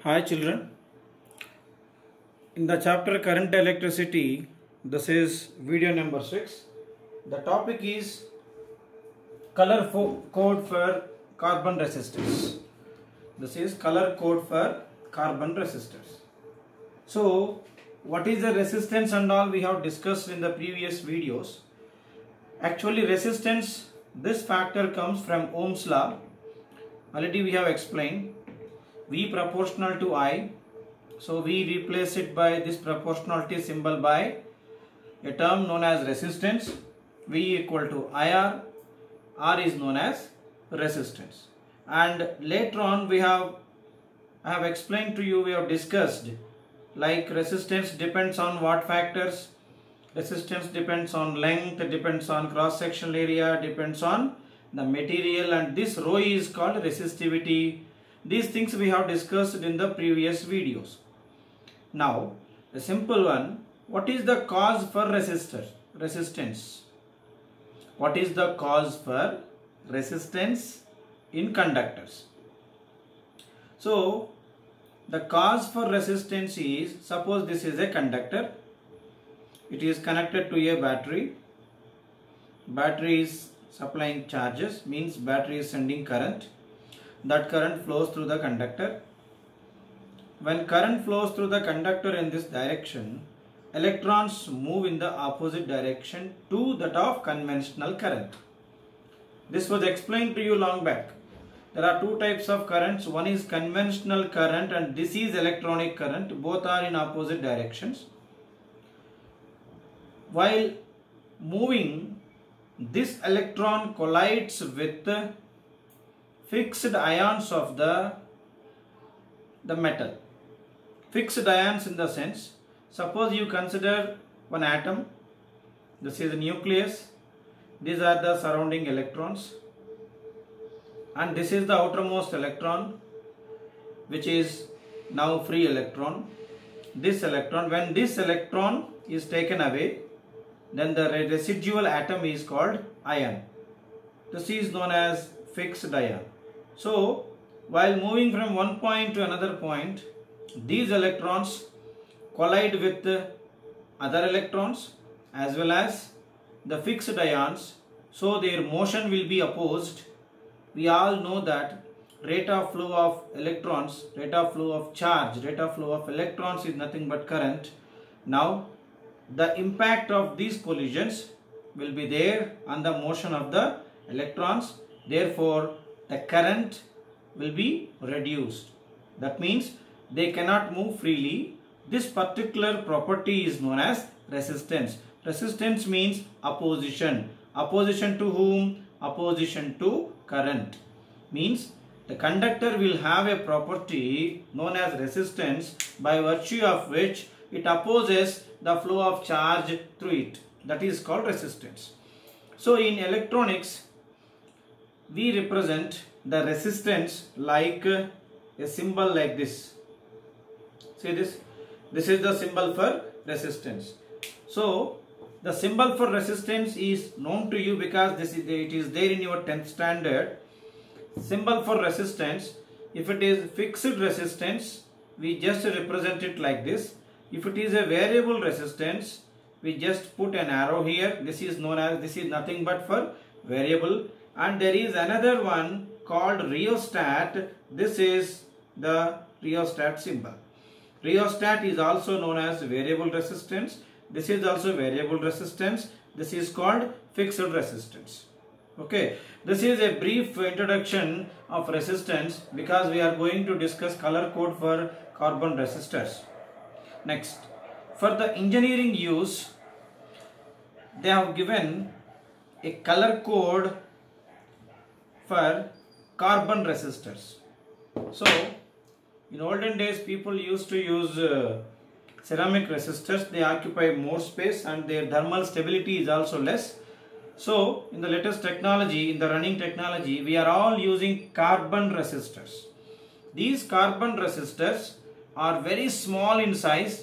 Hi children, in the chapter current electricity, this is video number 6. The topic is color code for carbon resistors. This is color code for carbon resistors. So what is the resistance and all we have discussed in the previous videos. Actually resistance, this factor comes from Ohm's law. Already we have explained. V proportional to I, so we replace it by this proportionality symbol by a term known as resistance. V equal to IR, R is known as resistance. And later on I have explained to you, we have discussed like resistance depends on what factors. Resistance depends on length, depends on cross sectional area, depends on the material, and this rho is called resistivity. These things we have discussed in the previous videos. Now, a simple one. What is the cause for resistance? What is the cause for resistance in conductors? So, the cause for resistance is, suppose this is a conductor. It is connected to a battery. Battery is supplying charges, means battery is sending current. That current flows through the conductor. When current flows through the conductor in this direction, electrons move in the opposite direction to that of conventional current. This was explained to you long back. There are two types of currents. One is conventional current and this is electronic current. Both are in opposite directions. While moving, this electron collides with fixed ions of the metal. Fixed ions in the sense, suppose you consider one atom. This is the nucleus. These are the surrounding electrons. And this is the outermost electron, which is now free electron. This electron, when this electron is taken away, then the residual atom is called ion. This is known as fixed ion. So, while moving from one point to another point, these electrons collide with other electrons as well as the fixed ions. So, their motion will be opposed. We all know that rate of flow of electrons, rate of flow of charge, rate of flow of electrons is nothing but current. Now, the impact of these collisions will be there on the motion of the electrons. Therefore, the current will be reduced. That means they cannot move freely. This particular property is known as resistance. Resistance means opposition. Opposition to whom? Opposition to current. Means the conductor will have a property known as resistance, by virtue of which it opposes the flow of charge through it. That is called resistance. So in electronics, we represent the resistance like a symbol like this. See this? This is the symbol for resistance. So the symbol for resistance is known to you because it is there in your 10th standard. Symbol for resistance, if it is fixed resistance, we just represent it like this. If it is a variable resistance, we just put an arrow here. This is known as, this is nothing but for variable. And there is another one called rheostat. This is the rheostat symbol. Rheostat is also known as variable resistance. This is also variable resistance. This is called fixed resistance. Okay. This is a brief introduction of resistance because we are going to discuss color code for carbon resistors. Next, for the engineering use, they have given a color code for carbon resistors. So, in olden days, people used to use ceramic resistors. They occupy more space and their thermal stability is also less. So, in the latest technology, in the running technology, we are all using carbon resistors. These carbon resistors are very small in size,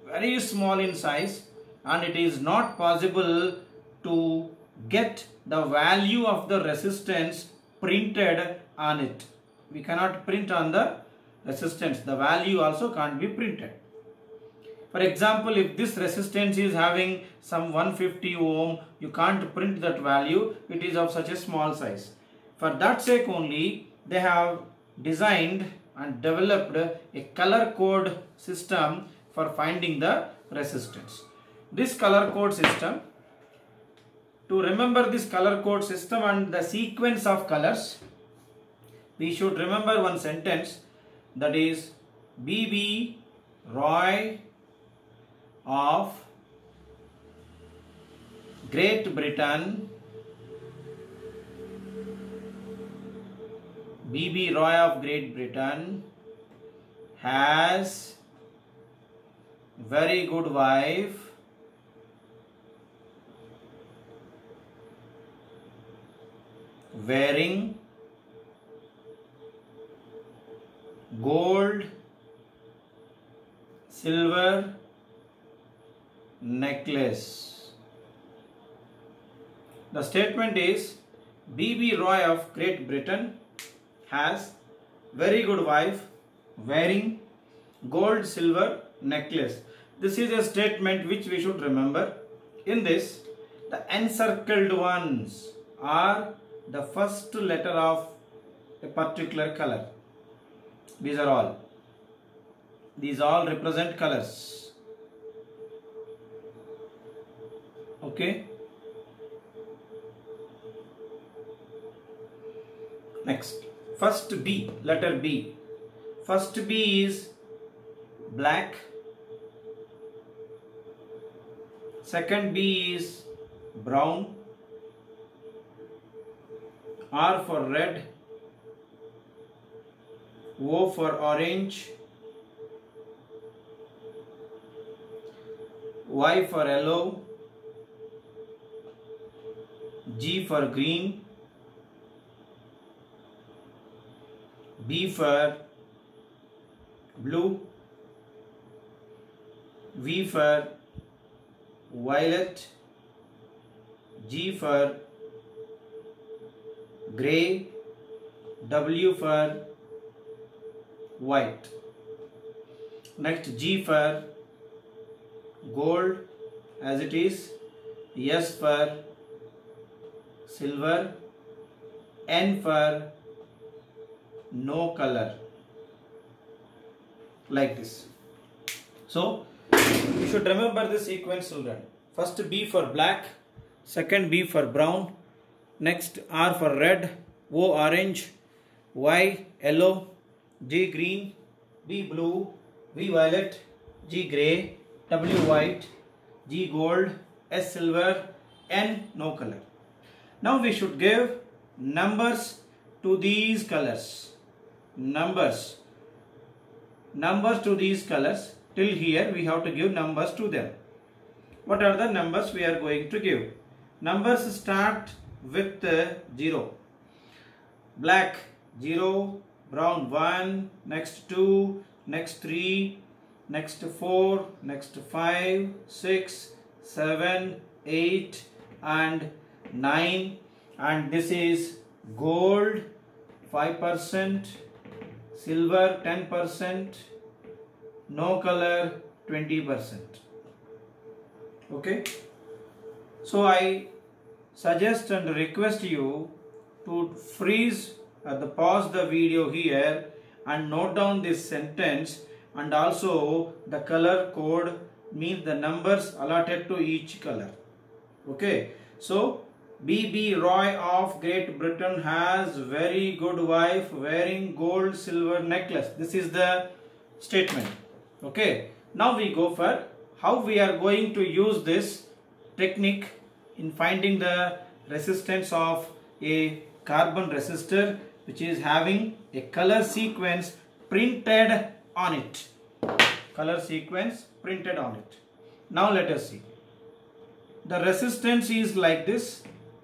and it is not possible to get the value of the resistance printed on it. We cannot print on the resistance, the value also can't be printed. For example, if this resistance is having some 150 ohm, you can't print that value, it is of such a small size. For that sake only, they have designed and developed a color code system for finding the resistance. This color code system, to remember this color code system and the sequence of colors, we should remember one sentence, that is B.B. Roy of Great Britain, B.B. Roy of Great Britain has very good wife wearing gold, silver necklace. The statement is B.B. Roy of Great Britain has very good wife wearing gold silver necklace. This is a statement which we should remember. In this, the encircled ones are the first letter of a particular color. These all represent colors. Okay. Next, first B, letter B. First B is black. Second B is brown. R for red. O for orange. Y for yellow. G for green. B for blue. V for violet. G for grey. W for white. Next, G for gold as it is. S for silver. N for no color, like this. So you should remember the sequence, children. First B for black, second B for brown, next R for red, O orange, Y yellow, G green, B blue, V violet, G grey, W white, G gold, S silver, N no color. Now we should give numbers to these colors. Numbers to these colors. Till here we have to give numbers to them. What are the numbers we are going to give? Numbers start with 0. Black 0, brown 1, next 2, next 3, next 4, next 5, 6, 7, 8 and 9, and this is gold 5%, silver 10%, no color 20%. Okay. So I suggest and request you to freeze pause the video here and note down this sentence, and also the color code means the numbers allotted to each color. Okay. So B.B. Roy of Great Britain has very good wife wearing gold silver necklace. This is the statement. Okay. Now we go for how we are going to use this technique in finding the resistance of a carbon resistor which is having a color sequence printed on it. Color sequence printed on it. Now let us see. The resistance is like this.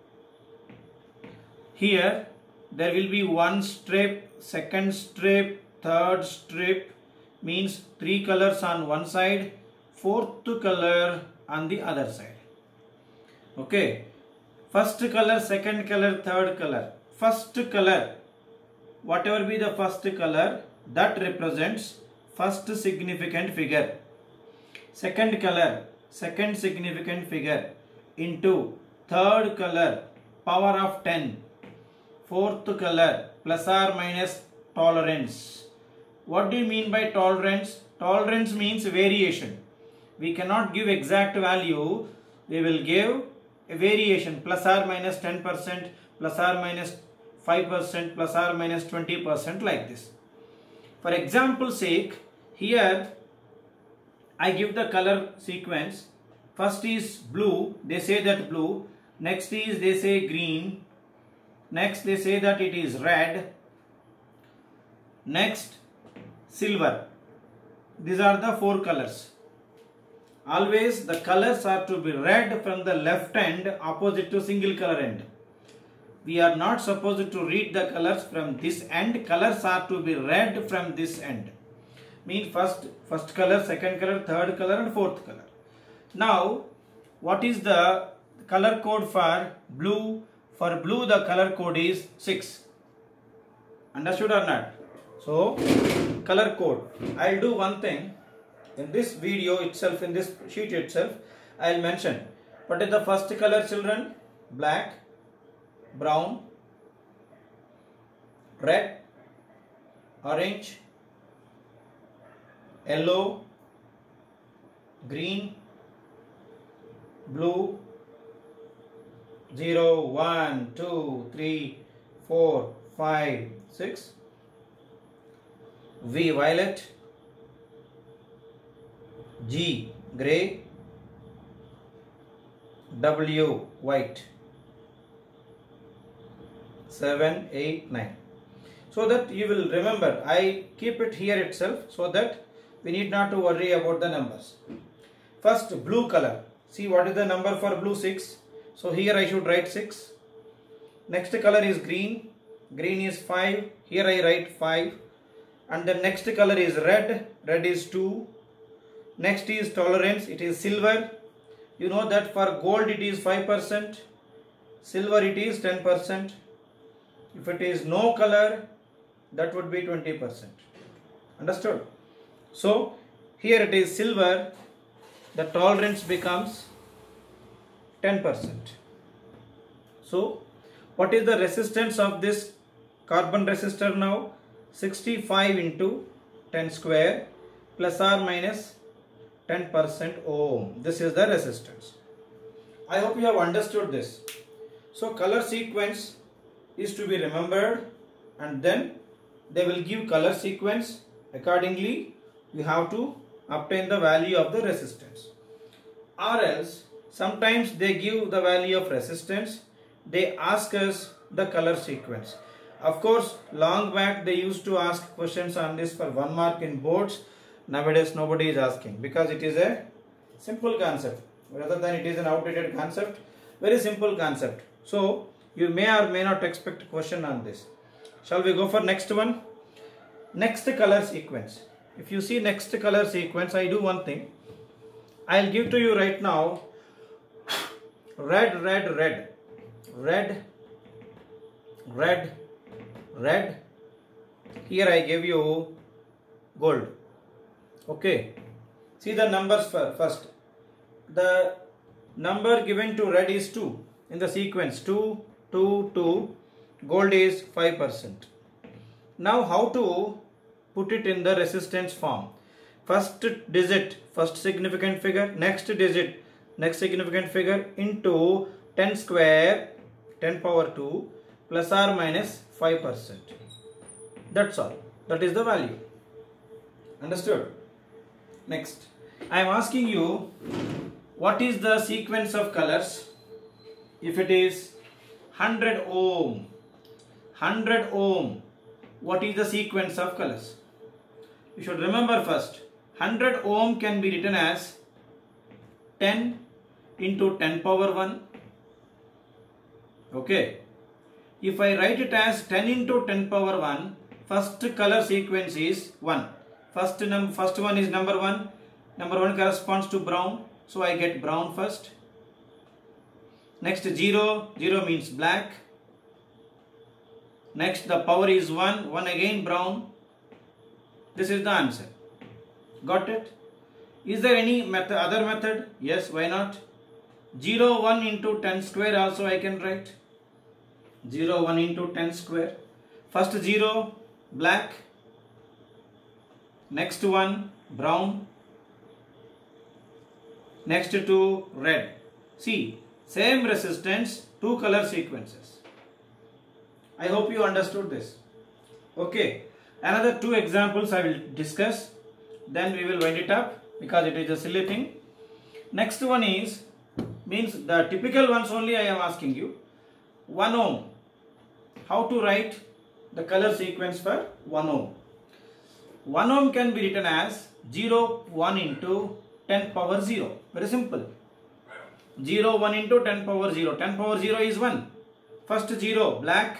Here there will be one strip, second strip, third strip, means 3 colors on one side, fourth color on the other side. Okay. First color, second color, third color. First color, whatever be the first color, that represents first significant figure. Second color, second significant figure, into third color, power of 10. Fourth color, plus or minus tolerance. What do you mean by tolerance? Tolerance means variation. We cannot give exact value. We will give a variation, plus or minus 10%, plus or minus 5%, plus or minus 20%, like this. For example's sake, here I give the color sequence. First is blue, they say that blue. Next is, they say green. Next they say that it is red. Next silver. These are the four colors. Always the colors are to be read from the left end opposite to single color end. We are not supposed to read the colors from this end. Colors are to be read from this end. Mean first color, second color, third color and fourth color. Now what is the color code for blue? For blue the color code is 6. Understood or not? So color code. I will do one thing. In this video itself, in this sheet itself, I will mention what is the first color, children? Black, brown, red, orange, yellow, green, blue, 0, 1, 2, 3, 4, 5, 6, V violet, G grey, W white, 7, 8, 9. So that you will remember, I keep it here itself so that we need not to worry about the numbers. First blue color. See what is the number for blue? 6. So here I should write 6. Next color is green. Green is 5. Here I write 5. And the next color is red. Red is 2. Next is tolerance. It is silver. You know that for gold it is 5%. Silver it is 10%. If it is no color, that would be 20%. Understood? So here it is silver. The tolerance becomes 10%. So what is the resistance of this carbon resistor now? 65 into 10 square plus or minus 10% ohm. This is the resistance. I hope you have understood this. So color sequence is to be remembered, and then they will give color sequence. Accordingly, you have to obtain the value of the resistance. Or else sometimes they give the value of resistance. They ask us the color sequence. Of course, long back they used to ask questions on this for 1 mark in boards. Nowadays nobody is asking because it is a simple concept rather than it is an outdated concept. Very simple concept. So you may or may not expect a question on this. Shall we go for next one? Next color sequence. If you see next color sequence, I do one thing. I'll give to you right now red, red, red, red, red, red. Here I give you gold. Okay. See the numbers first. The number given to red is 2 in the sequence. 2, 2, 2. Gold is 5%. Now how to put it in the resistance form? First digit, first significant figure, next digit, next significant figure into 10 square, 10 power 2 plus or minus 5%. That's all. That is the value. Understood? Next, I am asking you, what is the sequence of colors? If it is 100 ohm, 100 ohm, what is the sequence of colors? You should remember first, 100 ohm can be written as 10 into 10 power 1. Okay. If I write it as 10 into 10 power 1, first color sequence is 1. First one is number 1. Number 1 corresponds to brown. So I get brown first. Next 0. 0 means black. Next the power is 1. 1 again brown. This is the answer. Got it? Is there any method, other method? Yes, why not? 0, 1 into 10 square also I can write. 0, 1 into 10 square. First 0, black. Next one, brown. Next two, red. See, same resistance, two color sequences. I hope you understood this. Okay. Another two examples I will discuss. Then we will wind it up because it is a silly thing. Next one is, means the typical ones only I am asking you. 1 ohm. How to write the color sequence for 1 ohm? 1 ohm can be written as 0, 1 into 10 power 0. Very simple. 0, 1 into 10 power 0. 10 power 0 is 1. First 0, black.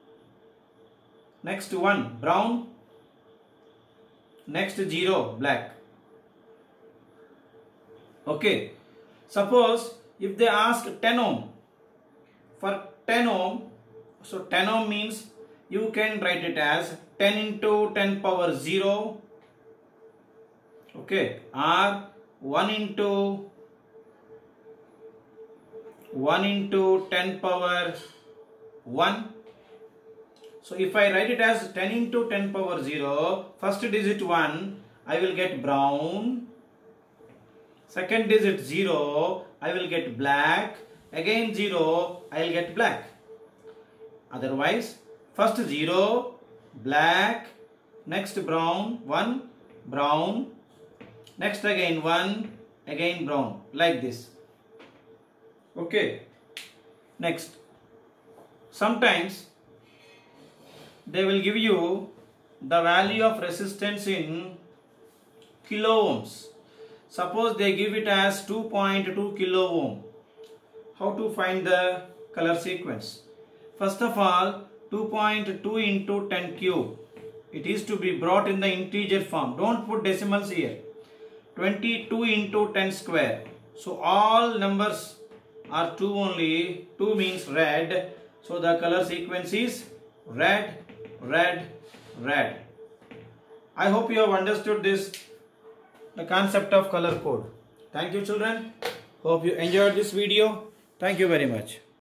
Next 1, brown. Next 0, black. Okay. Suppose if they ask 10 ohm. For 10 ohm, so 10 ohm means you can write it as 10 into 10 power 0. Okay. Or 1 into 10 power 1. So if I write it as 10 into 10 power 0, first digit 1, I will get brown. Second digit 0, I will get black. Again 0, I will get black. Otherwise, first 0, black. Next brown, 1, brown. Next again 1, again brown. Like this. Okay. Next. Sometimes they will give you the value of resistance in kilo ohms. Suppose they give it as 2.2 kilo ohm. How to find the color sequence? First of all, 2.2 into 10 cube. It is to be brought in the integer form. Don't put decimals here. 22 into 10 square. So all numbers are 2 only. 2 means red. So the color sequence is red, red, red. I hope you have understood this, the concept of color code. Thank you children. Hope you enjoyed this video. Thank you very much.